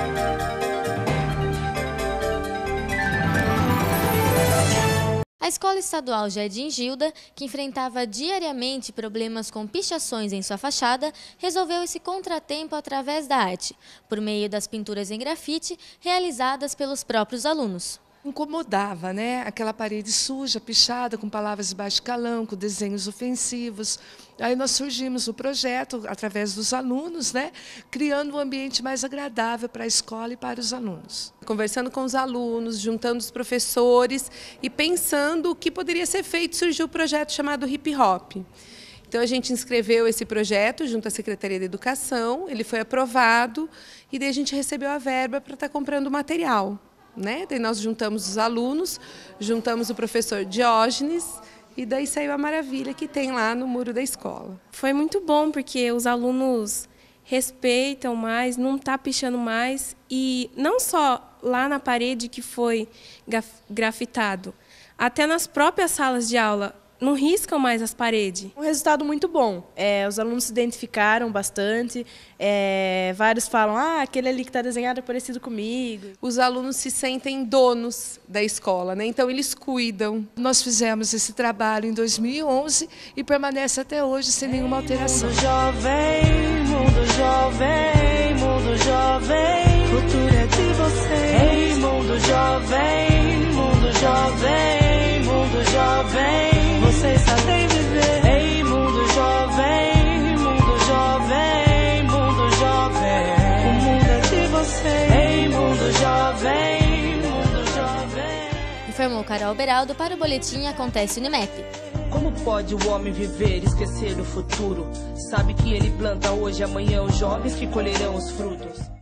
A Escola Estadual Jardim Gilda, que enfrentava diariamente problemas com pichações em sua fachada, resolveu esse contratempo através da arte, por meio das pinturas em grafite realizadas pelos próprios alunos. Incomodava, né? Aquela parede suja, pichada, com palavras de baixo calão, com desenhos ofensivos. Aí nós surgimos o projeto, através dos alunos, né? Criando um ambiente mais agradável para a escola e para os alunos. Conversando com os alunos, juntando os professores e pensando o que poderia ser feito, surgiu o projeto chamado Hip Hop. Então a gente inscreveu esse projeto junto à Secretaria de Educação, ele foi aprovado e daí a gente recebeu a verba para estar comprando o material. Daí nós juntamos os alunos, juntamos o professor Diógenes e daí saiu a maravilha que tem lá no muro da escola. Foi muito bom porque os alunos respeitam mais, não está pichando mais e não só lá na parede que foi grafitado, até nas próprias salas de aula. Não riscam mais as paredes. Um resultado muito bom. Os alunos se identificaram bastante. Vários falam, aquele ali que está desenhado é parecido comigo. Os alunos se sentem donos da escola, Então eles cuidam. Nós fizemos esse trabalho em 2011 e permanece até hoje sem nenhuma alteração. Mundo jovem, mundo jovem, mundo jovem, futuro é de vocês. Ei, mundo jovem, mundo jovem, mundo jovem. Vocês sabem viver. Ei, mundo jovem, mundo jovem, mundo jovem. O mundo é de vocês. Ei, mundo jovem, mundo jovem. Informou Carol Beraldo para o Boletim Acontece Unimep. Como pode o homem viver e esquecer o futuro? Sabe que ele planta hoje, amanhã os jovens que colherão os frutos.